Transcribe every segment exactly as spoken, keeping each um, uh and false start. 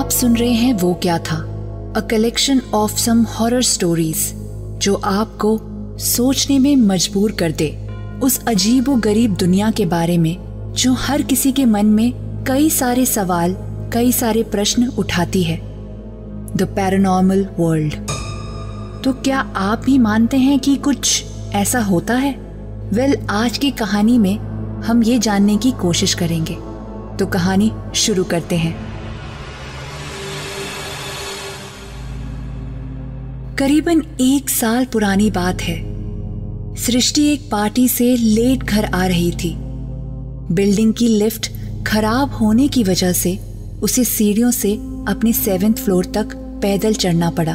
आप सुन रहे हैं वो क्या था, a collection of some horror stories जो आपको सोचने में मजबूर कर दे उस अजीब व गरीब दुनिया के बारे में जो हर किसी के मन में कई सारे सवाल, कई सारे प्रश्न उठाती है। The paranormal world. तो क्या आप भी मानते हैं कि कुछ ऐसा होता है? वेल well, आज की कहानी में हम ये जानने की कोशिश करेंगे। तो कहानी शुरू करते हैं। करीबन एक साल पुरानी बात है। सृष्टि एक पार्टी से लेट घर आ रही थी। बिल्डिंग की लिफ्ट खराब होने की वजह से उसे सीढ़ियों से अपने सेवेंथ फ्लोर तक पैदल चढ़ना पड़ा।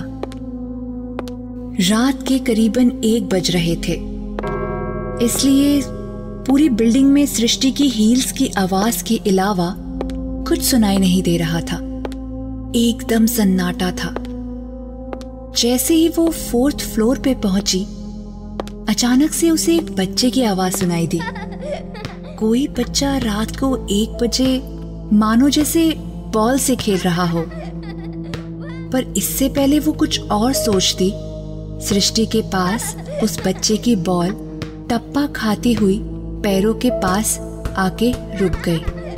रात के करीबन एक बज रहे थे, इसलिए पूरी बिल्डिंग में सृष्टि की हील्स की आवाज के अलावा कुछ सुनाई नहीं दे रहा था। एकदम सन्नाटा था। जैसे ही वो फोर्थ फ्लोर पे पहुंची, अचानक से उसे एक बच्चे की आवाज सुनाई दी। कोई बच्चा रात को एक बजे मानो जैसे बॉल से खेल रहा हो। पर इससे पहले वो कुछ और सोचती, सृष्टि के पास उस बच्चे की बॉल टप्पा खाती हुई पैरों के पास आके रुक गई।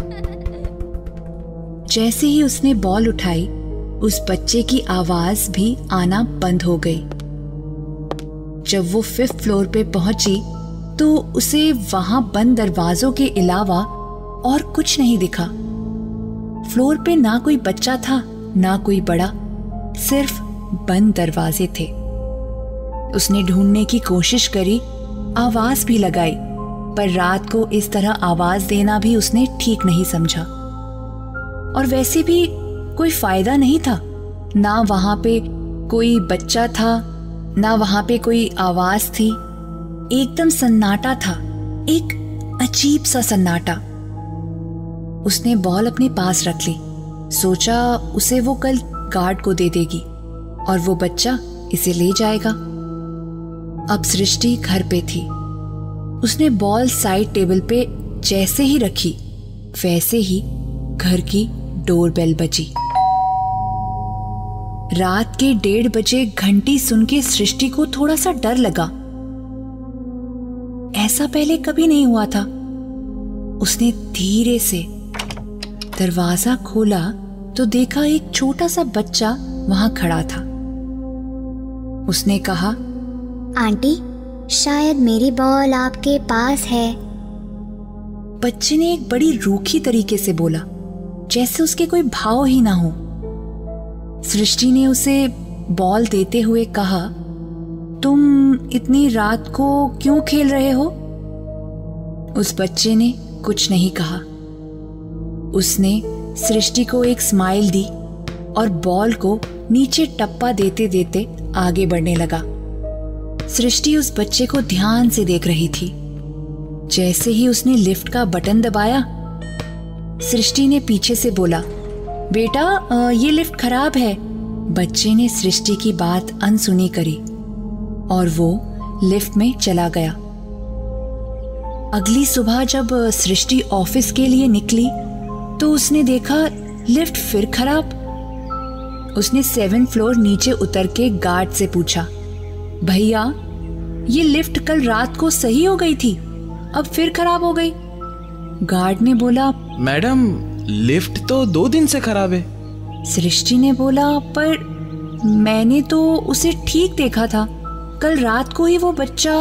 जैसे ही उसने बॉल उठाई, उस बच्चे की आवाज भी आना बंद हो गई। जब वो फिफ्थ फ्लोर पे पहुंची तो उसे वहां बंद दरवाजों के अलावा और कुछ नहीं दिखा। फ्लोर पे ना कोई बच्चा था, ना कोई बड़ा, सिर्फ बंद दरवाजे थे। उसने ढूंढने की कोशिश करी, आवाज भी लगाई, पर रात को इस तरह आवाज देना भी उसने ठीक नहीं समझा। और वैसे भी कोई फायदा नहीं था। ना वहां पे कोई बच्चा था, ना वहां पे कोई आवाज थी। एकदम सन्नाटा था, एक अजीब सा सन्नाटा। उसने बॉल अपने पास रख ली। सोचा उसे वो कल गार्ड को दे देगी और वो बच्चा इसे ले जाएगा। अब सृष्टि घर पे थी। उसने बॉल साइड टेबल पे जैसे ही रखी, वैसे ही घर की डोरबेल बजी। रात के डेढ़ बजे घंटी सुन के सृष्टि को थोड़ा सा डर लगा। ऐसा पहले कभी नहीं हुआ था। उसने धीरे से दरवाजा खोला तो देखा एक छोटा सा बच्चा वहां खड़ा था। उसने कहा, आंटी, शायद मेरी बॉल आपके पास है। बच्चे ने एक बड़ी रूखी तरीके से बोला, जैसे उसके कोई भाव ही ना हो। सृष्टि ने उसे बॉल देते हुए कहा, तुम इतनी रात को क्यों खेल रहे हो? उस बच्चे ने कुछ नहीं कहा। उसने सृष्टि को एक स्माइल दी और बॉल को नीचे टप्पा देते देते आगे बढ़ने लगा। सृष्टि उस बच्चे को ध्यान से देख रही थी। जैसे ही उसने लिफ्ट का बटन दबाया, सृष्टि ने पीछे से बोला, बेटा ये लिफ्ट खराब है। बच्चे ने सृष्टि की बात अनसुनी करी और वो लिफ्ट में चला गया। अगली सुबह जब सृष्टि ऑफिस के लिए निकली तो उसने देखा लिफ्ट फिर खराब। उसने सेवन फ्लोर नीचे उतर के गार्ड से पूछा, भैया ये लिफ्ट कल रात को सही हो गई थी, अब फिर खराब हो गई। गार्ड ने बोला, मैडम लिफ्ट तो दो दिन से खराब है। सृष्टि ने बोला, पर मैंने तो उसे ठीक देखा था, कल रात को ही वो बच्चा।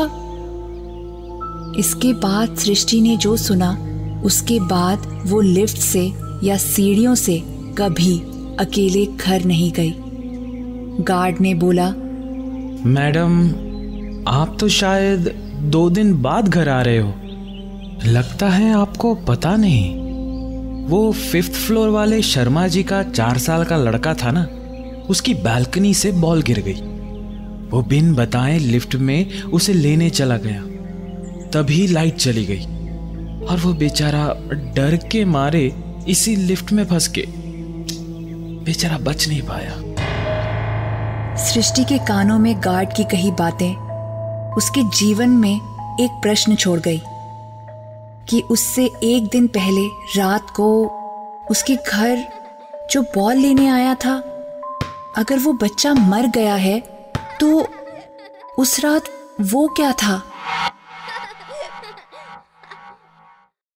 इसके बाद सृष्टि ने जो सुना, उसके बाद वो लिफ्ट से या सीढ़ियों से कभी अकेले घर नहीं गई। गार्ड ने बोला, मैडम आप तो शायद दो दिन बाद घर आ रहे हो। लगता है आपको पता नहीं, वो फिफ्थ फ्लोर वाले शर्मा जी का चार साल का लड़का था ना, उसकी बालकनी से बॉल गिर गई। वो बिन बताए लिफ्ट में उसे लेने चला गया, तभी लाइट चली गई और वो बेचारा डर के मारे इसी लिफ्ट में फंस के बेचारा बच नहीं पाया। सृष्टि के कानों में गार्ड की कही बातें उसके जीवन में एक प्रश्न छोड़ गई कि उससे एक दिन पहले रात को उसके घर जो बॉल लेने आया था, अगर वो बच्चा मर गया है तो उस रात वो क्या था?